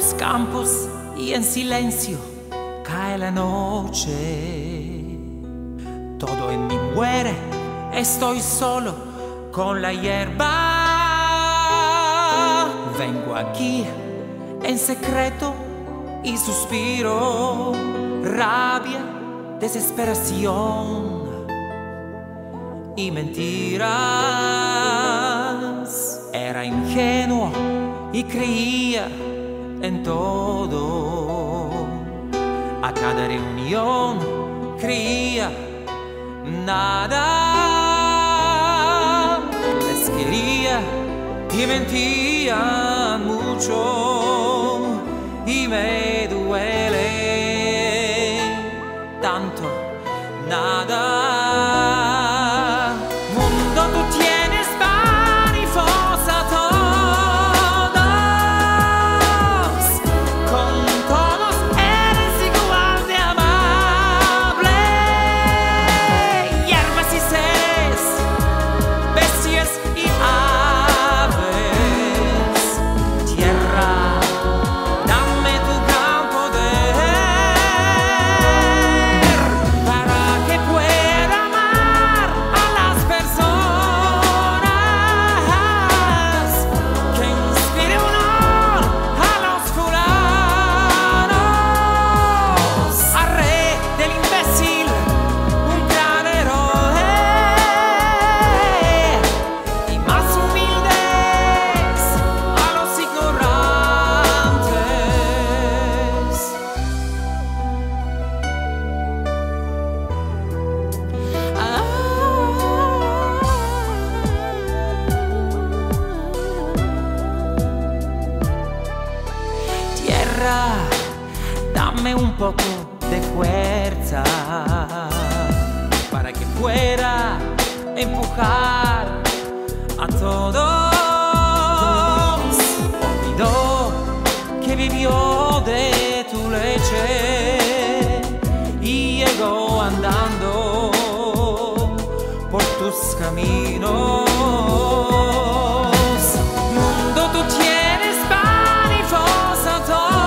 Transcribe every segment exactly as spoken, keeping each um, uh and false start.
los campos y en silencio cae la noche. Todo en mí muere, estoy solo con la hierba. Vengo aquí en secreto y suspiro, rabia, desesperación y mentiras. Era ingenuo y creía en todo. A cada reunión creía nada. Les quería y mentía mucho y me duele tanto nada. Mundo, tú tienes panifos a todos, con todos eres igual de amable. Hierbas y seres, bestias y aves, tierra, dame tu gran poder para que pueda amar a las personas, que inspire honor a los fulanos. Haré del imbécil un gran héroe y más humildes a los ignorantes. Ah. Tierra, dame un poco de fuerza para que pueda empujar a todos. Olvidó que vivió de tu leche y llegó andando por tus caminos. Mundo, tú tienes panifos a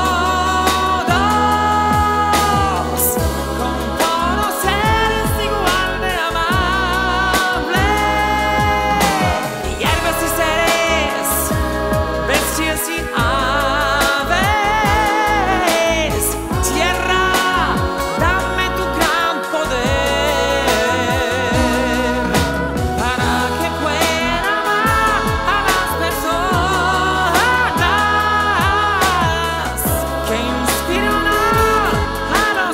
todos, con todos eres igual de amable. Hierbas y seres, bestias y aves, tierra, dame tu gran poder para que pueda amar a las personas, que inspire honor a los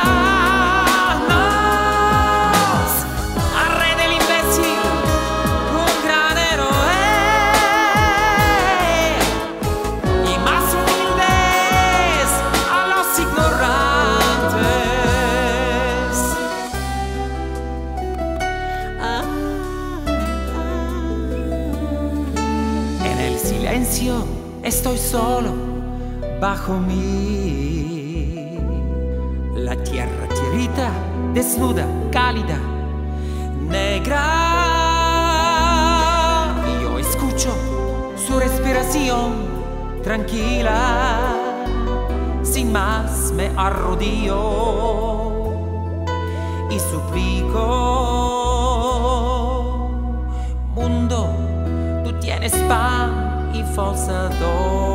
fulanos. Haré del imbécil un gran héroe y más humildes a los ignorantes. Ah. En el silencio estoy solo bajo mí. La tierra, tierrita, desnuda, cálida, negra. Y yo escucho su respiración tranquila. Sin más me arrodillo y suplico. Mundo, tú tienes pan y fosa